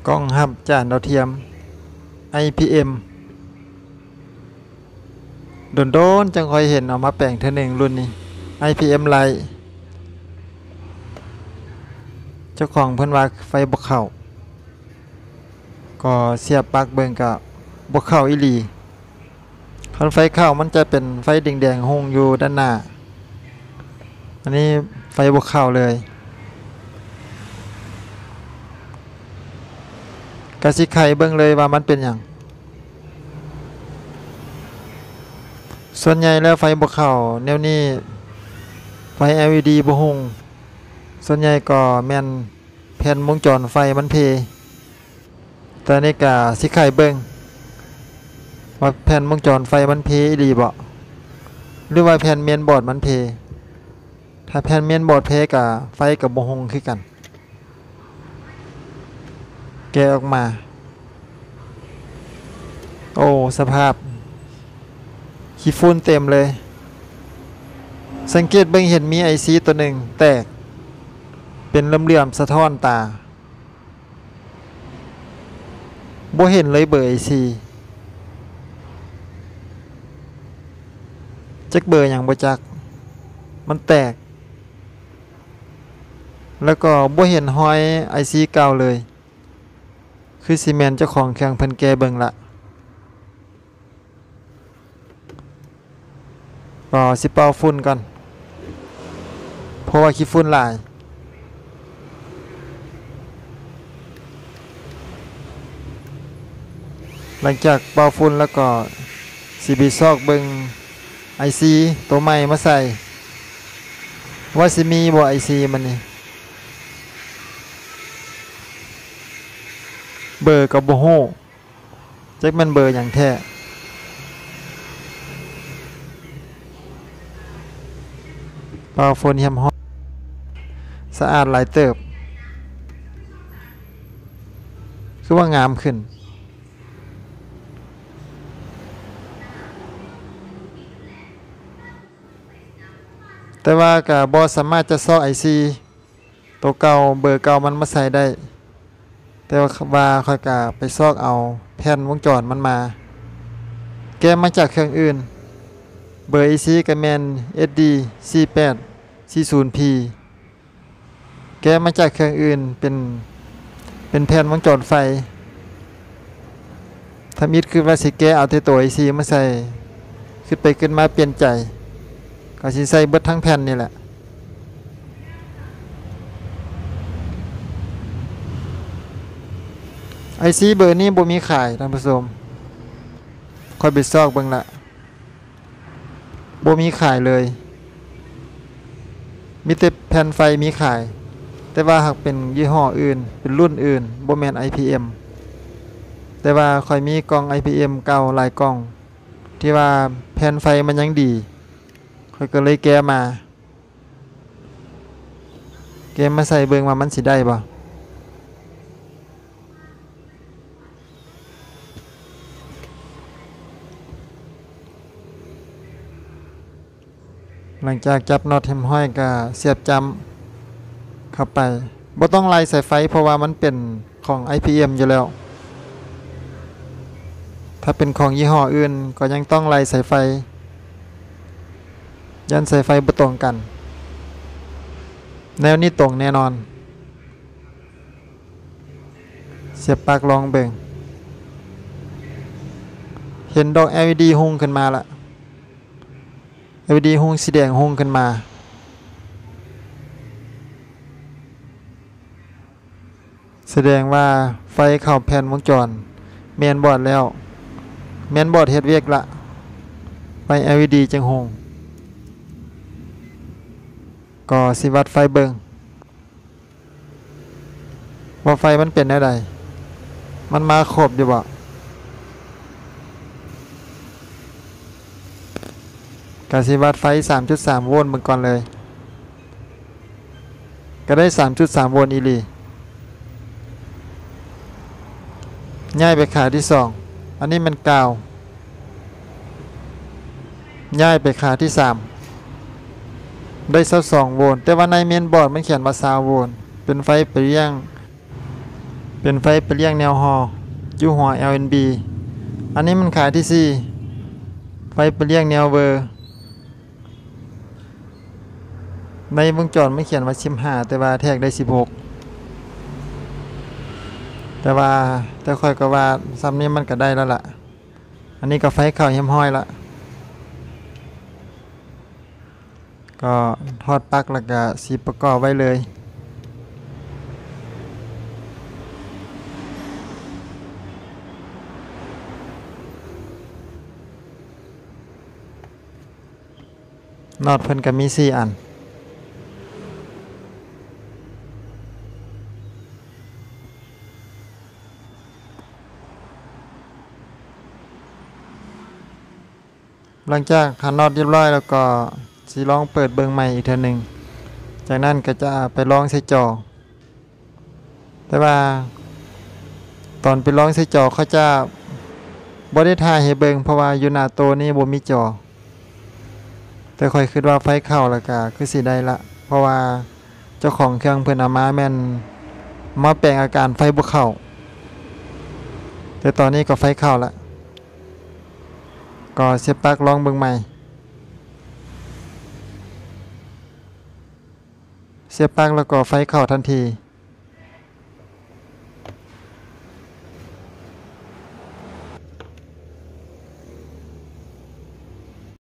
กล้องหับจานดาวเทียม IPM โดนๆจังค่อยเห็นเอามาแปลงเท่านึงรุ่นนี้ IPM Lite เจ้าของเพิ่นว่าไฟบ่เข้าก็เสียบปลั๊กเบิ่งก็บ่เข้าอีหลีคันไฟเข้ามันจะเป็นไฟแดงๆหุ่งอยู่ด้านหน้าอันนี้ไฟบ่เข้าเลยก็สิไขเบิ่งเลยว่ามันเป็นหยังส่วนใหญ่แล้วไฟบ่เข้าแนวนี้ไฟ LED บ่หุ่งส่วนใหญ่ก็แม่นแผ่นวงจรไฟมันเพแต่นี่ก็สิไขเบิ่งว่าแผ่นวงจรไฟมันเพอีหลีบ่หรือว่าแผ่นเมนบอร์ดมันเพถ้าแผ่นเมนบอร์ดเพก็ไฟก็บ่หุ่งคือกันแกะออกมาโอ้สภาพขี้ฝุ่นเต็มเลยสังเกตเบิ่งเห็นมีไอซีตัวหนึ่งแตกเป็นเหลี่ยมๆสะท้อนตาบ่เห็นเลยเบอร์ไอซีจักเบอร์หยังบ่จักมันแตกแล้วก็บ่เห็นหอยไอซีเก่าเลยคือซีเมนต์เจ้าของเครื่องเพิ่นแก้เบิ่งละก็สิเป่าฝุ่นก่อนเพราะว่าขี้ฝุ่นหลายหลังจากเป่าฝุ่นแล้วก็สิไปซอกเบิ่งไอซีตัวใหม่มาใส่ว่าสิมีบ่ไอซีมันนี่เบอร์กับบ่ฮู้จักมันเบอร์หยังแท้เป่าฝุ่นเหี่ยมฮ้อนสะอาดหลายเติบคือว่างามขึ้นแต่ว่าก็บ่สามารถจะซอกไอซีตัวเก่าเบอร์เก่ามันมาใส่ได้แต่ว่าค่อยก็ไปซอกเอาแผ่นวงจรมันมาแกะมาจากเครื่องอื่นเบอร์ IC ก็แม่น SD4840P แกะมาจากเครื่องอื่นเป็นแผ่นวงจรไฟถ้ามิดคือว่าสิแกะเอาแต่ตัว IC มาใส่ขึ้นไปขึ้นมาเปลี่ยนใจก็สิใส่เบิดทั้งแผ่นนี่แหละไอซีเบอร์นี้บ่มีขายท่านผู้ชมค่อยไปซอกเบิ่งละบ่มีขายเลยมีแต่แผ่นไฟมีขายแต่ว่าหากเป็นยี่ห้ออื่นเป็นรุ่นอื่นบ่แม่น IPM แต่ว่าค่อยมีกล่อง IPM เก่าหลายกล่องที่ว่าแผ่นไฟมันยังดีค่อยก็เลยแกะมาใส่เบิ่งว่ามันสิได้บ่หลังจากจับน็อตแฮมห้อยก็เสียบจำเข้าไปบ่ต้องไล่สายไฟเพราะว่ามันเป็นของ IPM อยู่แล้วถ้าเป็นของยี่ห้ออื่นก็ยังต้องไล่สายไฟยันสายไฟบ่ตรงกันแนวนี้ตรงแน่นอนเสียบปลั๊กลองเบิ่งเห็นดอก LED หุ่งขึ้นมาละLED หุ่งสีแดงหุ่งขึ้นมาแสดงว่าไฟเข้าแผ่นวงจรแมนบอร์ดแล้วแมนบอร์ดเฮ็ดเวียกละไฟ LED จังหุ่งก็สิวัดไฟเบิ่งว่าไฟมันเป็นได้ใดมันมาครบอยู่บ่ก็สิวัดไฟ 3.3 โวลต์เบิ่งก่อนเลยก็ได้ 3.3 โวลต์อีหลีย้ายไปขาที่2อันนี้มันกาวย้ายไปขาที่3ได้22 โวลต์แต่ว่าในเมนบอร์ดมันเขียนว่า20 โวลต์เป็นไฟไปยังเป็นไฟไปเลี้ยงแนวหออยู่หัว LNB อันนี้มันขายที่4ไฟไปเลี้ยงแนวเบอร์ในวงจรไม่เขียนว่า15แต่ว่าแทกได้16แต่ค่อยก็ว่าซ้ำนี้มันก็ได้แล้วล่ะอันนี้ก็ไฟเข้าเฮียมห้อยละก็ทอดปลั๊กแล้วก็สีประกอบไว้เลยน็อตเพิ่นก็มี4อันหลังจากขันน็อตเรียบร้อยแล้วก็สิลองเปิดเบิ่งใหม่อีกเทื่อนึงจากนั้นก็จะไปลองใส่จอแต่ว่าตอนไปลองใส่จอเขาจะบ่ได้ถ่ายให้เบิ่งเพราะว่าอยู่หน้าโตะนี้บ่มีจอแต่ค่อยคิดว่าไฟเข้าแล้วก็คือสิได้ละเพราะว่าเจ้าของเครื่องเพิ่นเอามาแม่นมาแปลงอาการไฟบ่เข้าแต่ตอนนี้ก็ไฟเข้าละก็เสียบปลั๊กลองเบิ่งใหม่เสียบปลั๊กแล้วก็ไฟเข้าทันที